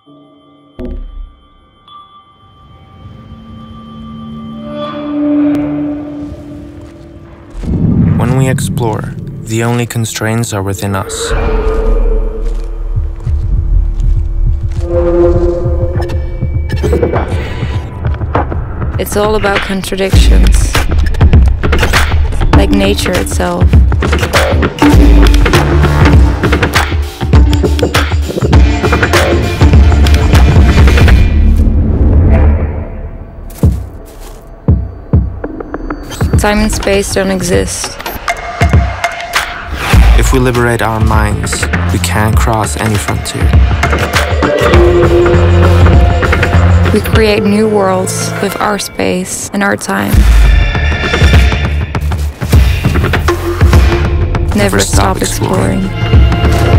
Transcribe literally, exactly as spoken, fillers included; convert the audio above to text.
When we explore, the only constraints are within us. It's all about contradictions, like nature itself. Time and space don't exist. If we liberate our minds, we can't cross any frontier. We create new worlds with our space and our time. Never, Never stop, stop exploring. exploring.